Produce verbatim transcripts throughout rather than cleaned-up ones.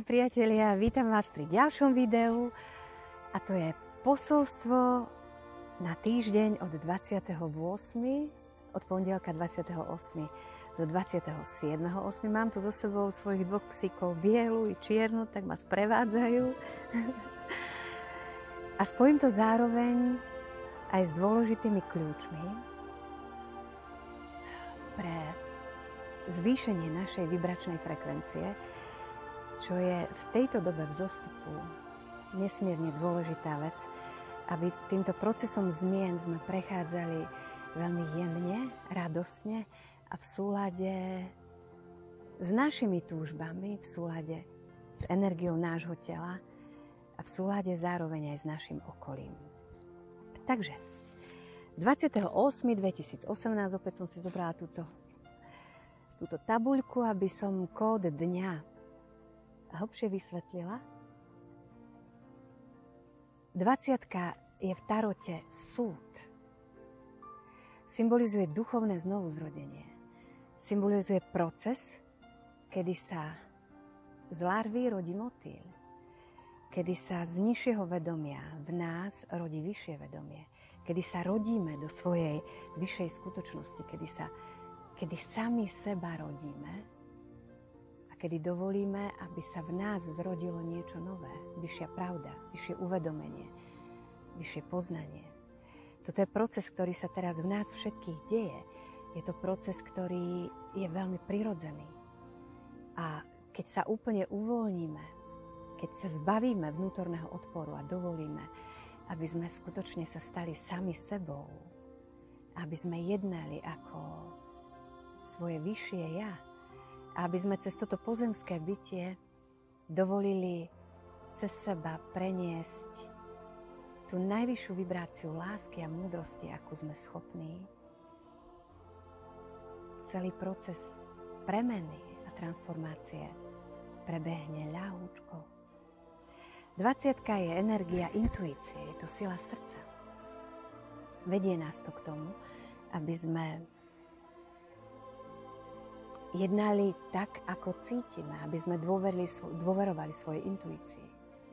priatelia, vítam vás pri ďalšom videu a to je posolstvo na týždeň od dvadsiateho ôsmeho od pondelka dvadsiateho ôsmeho do dvadsiateho siedmeho ôsmeho Mám tu so sebou svojich dvoch psíkov, bielu i čiernu, tak ma sprevádzajú. A spojím to zároveň aj s dôležitými kľúčmi pre zvýšenie našej vibračnej frekvencie, čo je v tejto dobe vzostupu nesmierne dôležitá vec, aby týmto procesom zmien sme prechádzali veľmi jemne, radostne a v súlade s našimi túžbami, v súlade s energiou nášho tela a v súlade zároveň aj s našim okolím. Takže, dvadsiateho ôsmeho dvetisícosemnásť opäť som si zobrala túto, túto tabuľku, aby som kód dňa hlbšie vysvetlila. dvadsiatka je v tarote súd. Symbolizuje duchovné znovuzrodenie. Symbolizuje proces, kedy sa z larvy rodí motýl. Kedy sa z nižšieho vedomia v nás rodí vyššie vedomie. Kedy sa rodíme do svojej vyššej skutočnosti. Kedy, sa, kedy sami seba rodíme. Kedy dovolíme, aby sa v nás zrodilo niečo nové, vyššia pravda, vyššie uvedomenie, vyššie poznanie. Toto je proces, ktorý sa teraz v nás všetkých deje. Je to proces, ktorý je veľmi prirodzený. A keď sa úplne uvoľníme, keď sa zbavíme vnútorného odporu a dovolíme, aby sme skutočne sa stali sami sebou, aby sme jednali ako svoje vyššie ja, a aby sme cez toto pozemské bytie dovolili cez seba preniesť tú najvyššiu vibráciu lásky a múdrosti, akú sme schopní. Celý proces premeny a transformácie prebehne ľahúčko. dvadsiatka je energia intuície, je to sila srdca. Vedie nás to k tomu, aby sme jednali tak, ako cítime, aby sme dôverovali svojej intuícii.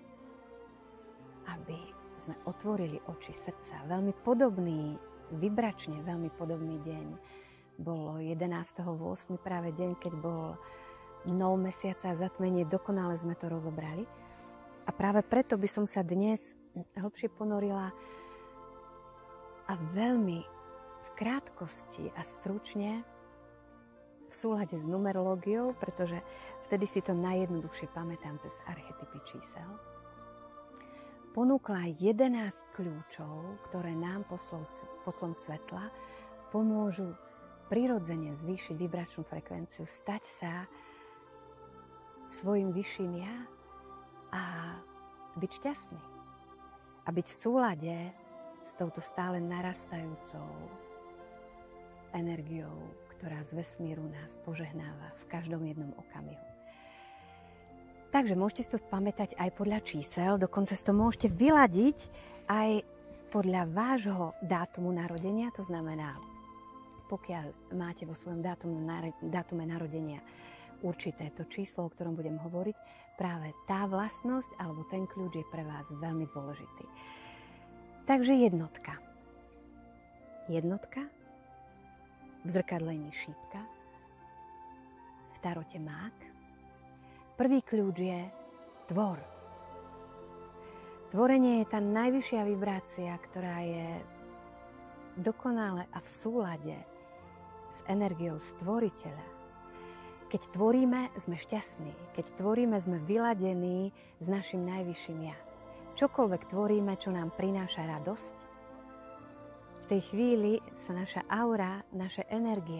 Aby sme otvorili oči srdca. Veľmi podobný, vibračne veľmi podobný deň bolo jedenásteho ôsmeho práve deň, keď bol nov mesiaca a zatmenie, dokonale sme to rozobrali. A práve preto by som sa dnes hlbšie ponorila a veľmi v krátkosti a stručne v súlade s numerológiou, pretože vtedy si to najjednoduchšie pamätám cez archetypy čísel, ponúkla jedenásť kľúčov, ktoré nám poslom, poslom svetla pomôžu prirodzene zvýšiť vibračnú frekvenciu, stať sa svojim vyšším ja a byť šťastný. A byť v súlade s touto stále narastajúcou energiou, ktorá z vesmíru nás požehnáva v každom jednom okamihu. Takže môžete si to pamätať aj podľa čísel, dokonca si to môžete vyladiť aj podľa vášho dátumu narodenia, to znamená, pokiaľ máte vo svojom dátumu, dátume narodenia určité to číslo, o ktorom budem hovoriť, práve tá vlastnosť alebo ten kľúč je pre vás veľmi dôležitý. Takže jednotka. Jednotka v zrkadlení šípka, v tarote mák. Prvý kľúč je tvor. Tvorenie je tá najvyššia vibrácia, ktorá je dokonale a v súlade s energiou stvoriteľa. Keď tvoríme, sme šťastní. Keď tvoríme, sme vyladení s našim najvyšším ja. Čokoľvek tvoríme, čo nám prináša radosť, v tej chvíli sa naša aura, naše energie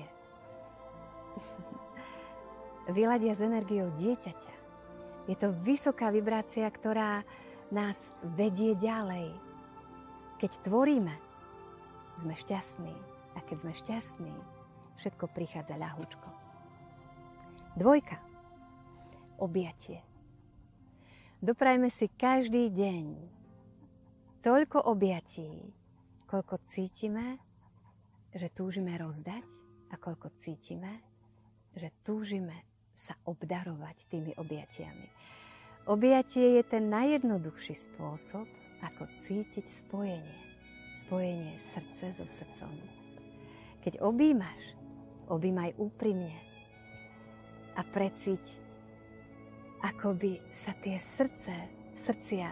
vyladia s energiou dieťaťa. Je to vysoká vibrácia, ktorá nás vedie ďalej. Keď tvoríme, sme šťastní. A keď sme šťastní, všetko prichádza ľahúčko. Dvojka. Objatie. Doprajme si každý deň toľko objatí, koľko cítime, že túžime rozdať a koľko cítime, že túžime sa obdarovať tými objatiami. Objatie je ten najjednoduchší spôsob, ako cítiť spojenie. Spojenie srdce so srdcom. Keď objímaš, objímaj úprimne a precíť, ako by sa tie srdce, srdcia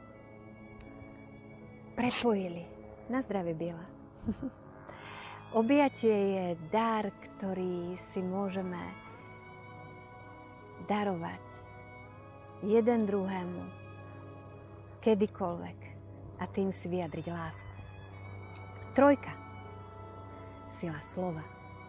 prepojili. Na zdravie, Biela. Objatie je dar, ktorý si môžeme darovať jeden druhému kedykoľvek a tým si vyjadriť lásku. Trojka. Sila slova.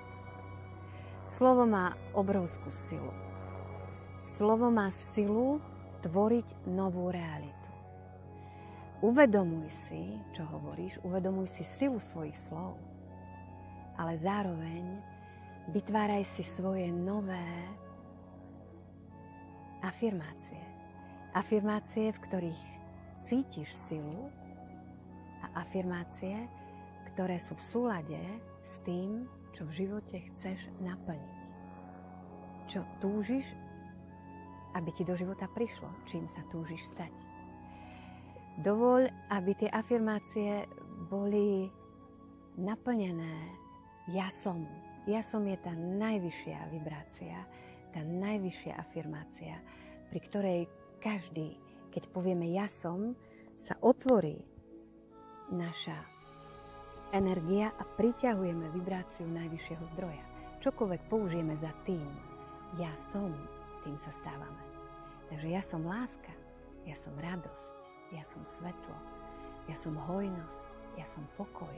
Slovo má obrovskú silu. Slovo má silu tvoriť novú realitu. Uvedomuj si, čo hovoríš, uvedomuj si silu svojich slov, ale zároveň vytváraj si svoje nové afirmácie. Afirmácie, v ktorých cítiš silu a afirmácie, ktoré sú v súlade s tým, čo v živote chceš naplniť. Čo túžiš, aby ti do života prišlo, čím sa túžiš stať. Dovoľ, aby tie afirmácie boli naplnené ja som. Ja som je tá najvyššia vibrácia, tá najvyššia afirmácia, pri ktorej každý, keď povieme ja som, sa otvorí naša energia a priťahujeme vibráciu najvyššieho zdroja. Čokoľvek použijeme za tým ja som, tým sa stávame. Takže ja som láska, ja som radosť, ja som svetlo, ja som hojnosť, ja som pokoj.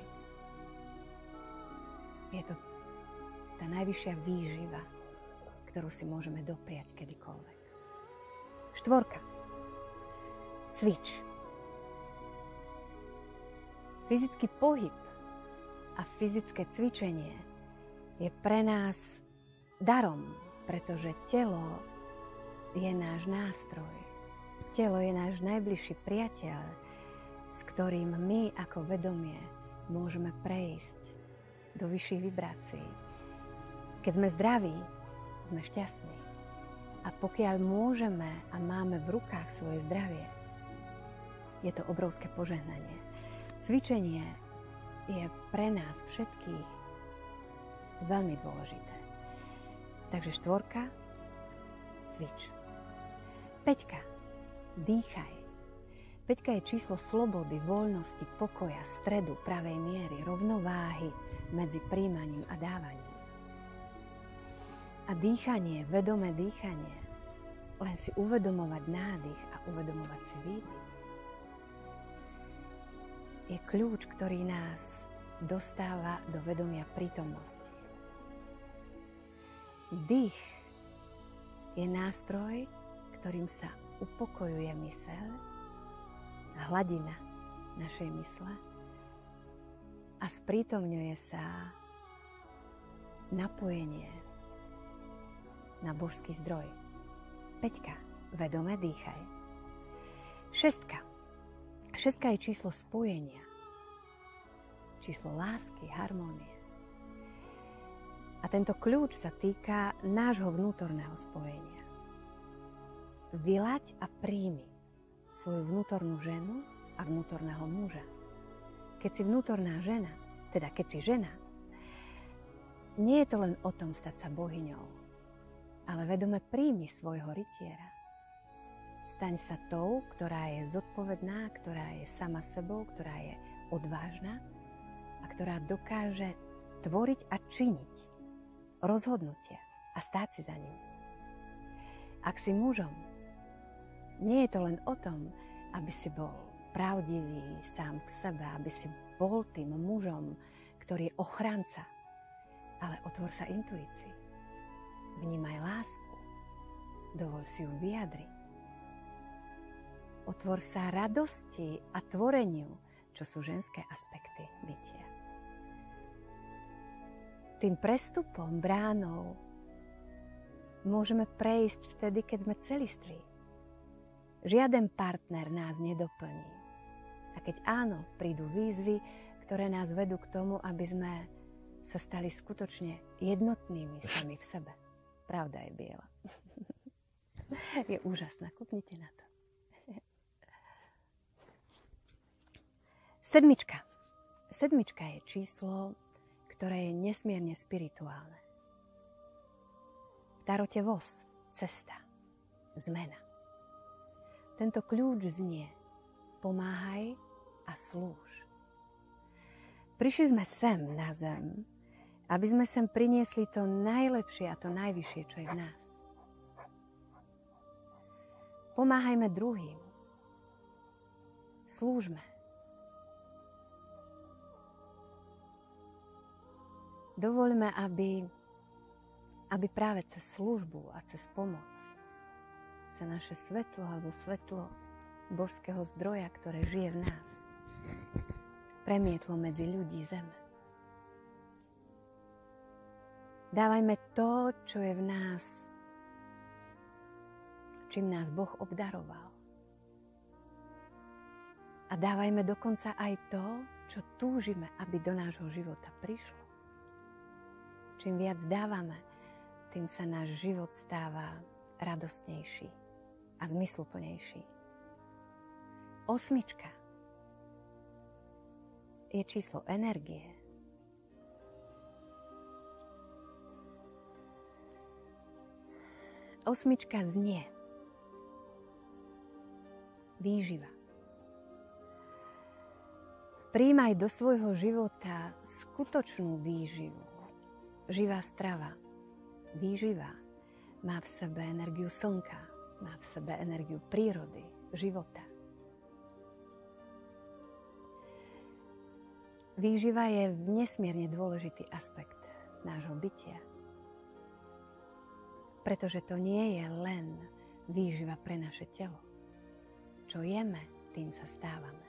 Je to tá najvyššia výživa, ktorú si môžeme dopriať kedykoľvek. Štvorka. Cvič. Fyzický pohyb a fyzické cvičenie je pre nás darom, pretože telo je náš nástroj. Telo je náš najbližší priateľ, s ktorým my ako vedomie môžeme prejsť do vyšších vibrácií. Keď sme zdraví, sme šťastní. A pokiaľ môžeme a máme v rukách svoje zdravie, je to obrovské požehnanie. Cvičenie je pre nás všetkých veľmi dôležité. Takže štvorka, cvič. Peťka, dýchaj. Peťka je číslo slobody, voľnosti, pokoja, stredu, pravej miery, rovnováhy medzi príjmaním a dávaním. A dýchanie, vedomé dýchanie, len si uvedomovať nádych a uvedomovať si výdych, je kľúč, ktorý nás dostáva do vedomia prítomnosti. Dých je nástroj, ktorým sa upokojuje myseľ, hladina našej mysle a sprítomňuje sa napojenie na božský zdroj. Peťka, vedome dýchaj. Šestka. Šestka je číslo spojenia, číslo lásky, harmónie. A tento kľúč sa týka nášho vnútorného spojenia. Vylaď a príjmi svoju vnútornú ženu a vnútorného muža. Keď si vnútorná žena, teda keď si žena, nie je to len o tom stať sa bohyňou, ale vedome príjmi svojho rytiera. Staň sa tou, ktorá je zodpovedná, ktorá je sama sebou, ktorá je odvážna a ktorá dokáže tvoriť a činiť rozhodnutia a stáť si za ním. Ak si mužom, nie je to len o tom, aby si bol pravdivý sám k sebe, aby si bol tým mužom, ktorý je ochranca, ale otvor sa intuícii. Vnímaj lásku, dovol si ju vyjadriť. Otvor sa radosti a tvoreniu, čo sú ženské aspekty bytia. Tým prestupom, bránou, môžeme prejsť vtedy, keď sme celiství. Žiaden partner nás nedoplní. A keď áno, prídu výzvy, ktoré nás vedú k tomu, aby sme sa stali skutočne jednotnými sami v sebe. Pravda je biela. Je úžasná, kúknite na to. Sedmička. Sedmička je číslo, ktoré je nesmierne spirituálne. V tarote voz, cesta, zmena. Tento kľúč znie: pomáhaj a slúž. Prišli sme sem na zem, aby sme sem priniesli to najlepšie a to najvyššie, čo je v nás. Pomáhajme druhým. Slúžme. Dovoľme, aby, aby práve cez službu a cez pomoc sa naše svetlo alebo svetlo božského zdroja, ktoré žije v nás, premietlo medzi ľudí zeme. Dávajme to, čo je v nás, čím nás Boh obdaroval. A dávajme dokonca aj to, čo túžime, aby do nášho života prišlo. Čím viac dávame, tým sa náš život stáva radostnejší a zmysluplnejší. Osmička je číslo energie. Osmička znie: výživa. Prijímaj do svojho života skutočnú výživu. Živá strava, výživa, má v sebe energiu slnka, má v sebe energiu prírody, života. Výživa je nesmierne dôležitý aspekt nášho bytia. Pretože to nie je len výživa pre naše telo. Čo jeme, tým sa stávame.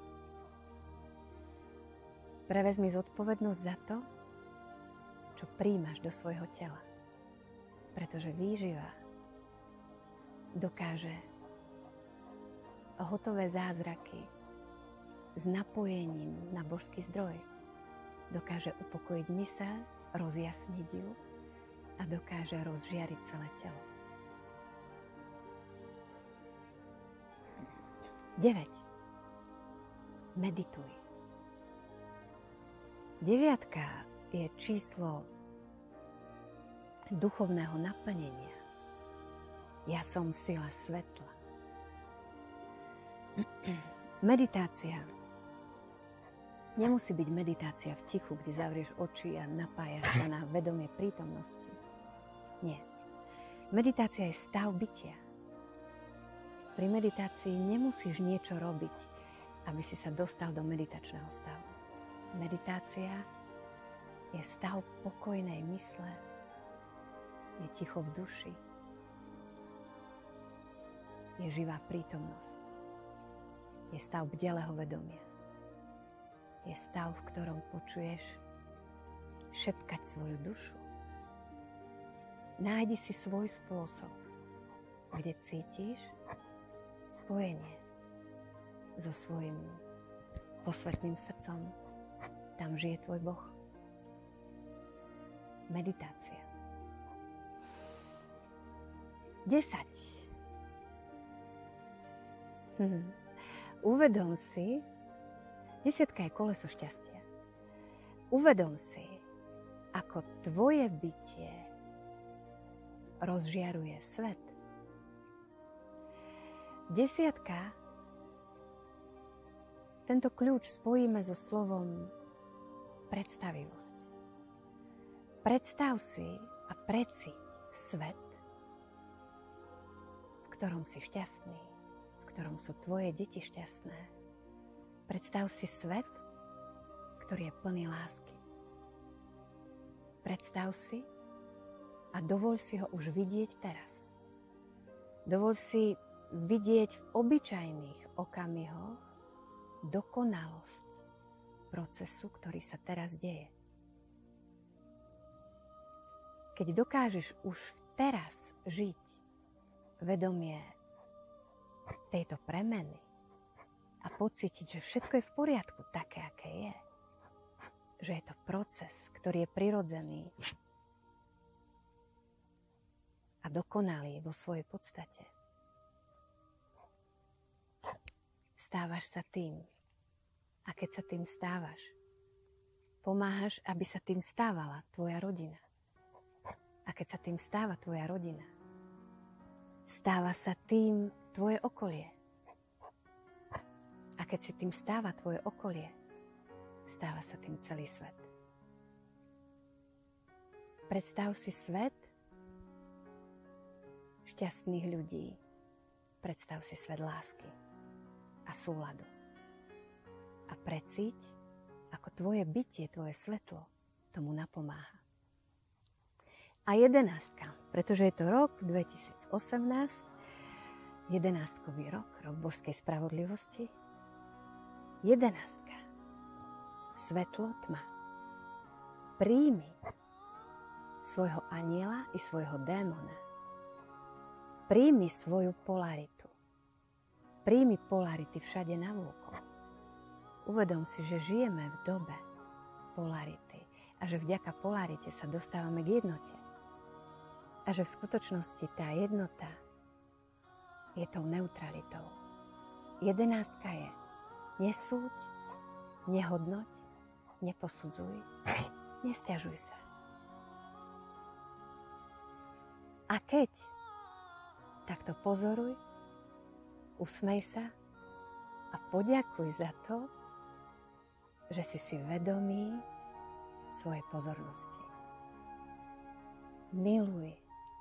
Prevezmi zodpovednosť za to, čo príjmaš do svojho tela. Pretože výživa dokáže hotové zázraky s napojením na božský zdroj. Dokáže upokojiť myseľ, rozjasniť ju a dokáže rozžiariť celé telo. deväť. Medituj. Deviatka je číslo duchovného naplnenia. Ja som sila svetla. Meditácia nemusí byť meditácia v tichu, kde zavrieš oči a napájaš sa na vedomie prítomnosti. Nie. Meditácia je stav bytia. Pri meditácii nemusíš niečo robiť, aby si sa dostal do meditačného stavu. Meditácia je stav pokojnej mysle, je ticho v duši, je živá prítomnosť, je stav bdelého vedomia, je stav, v ktorom počuješ šepkať svoju dušu. Nájdi si svoj spôsob, kde cítiš spojenie so svojím posvetným srdcom. Tam žije tvoj Boh. Meditácia. desať. Hm. Uvedom si, desiatka je koleso šťastia. Uvedom si, ako tvoje bytie rozžiaruje svet. Desiatka, tento kľúč spojíme so slovom predstavivosť. Predstav si a precíť svet, v ktorom si šťastný, v ktorom sú tvoje deti šťastné. Predstav si svet, ktorý je plný lásky. Predstav si a dovoľ si ho už vidieť teraz. Dovoľ si vidieť v obyčajných okamihoch dokonalosť procesu, ktorý sa teraz deje. Keď dokážeš už teraz žiť vedomie tejto premeny a pocítiť, že všetko je v poriadku také, aké je, že je to proces, ktorý je prirodzený a dokonalý vo svojej podstate, stávaš sa tým, A keď sa tým stávaš, pomáhaš, aby sa tým stávala tvoja rodina. A keď sa tým stáva tvoja rodina, stáva sa tým tvoje okolie. A keď si tým stáva tvoje okolie, stáva sa tým celý svet. Predstav si svet šťastných ľudí. Predstav si svet lásky a súladu. A precíť, ako tvoje bytie, tvoje svetlo tomu napomáha. A jedenástka, pretože je to rok dvetisícosemnásť, jedenáskový rok, rok božskej spravodlivosti. Jedenástka, svetlo, tma. Príjmi svojho aniela i svojho démona. Príjmi svoju polaritu. Príjmi polarity všade navôkol. Uvedom si, že žijeme v dobe polarity a že vďaka polarite sa dostávame k jednote. A že v skutočnosti tá jednota je tou neutralitou. Jedenástka je nesúď, nehodnoť, neposudzuj, nesťažuj sa. A keď takto pozoruj, usmej sa a poďakuj za to, že si si vedomý svojej pozornosti. Miluj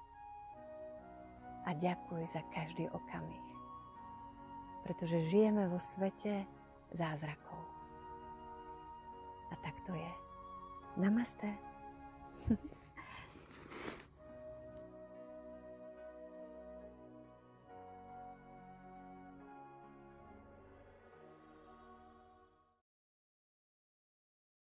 a ďakuj za každý okamih, pretože žijeme vo svete zázrakov. A tak to je. Namaste.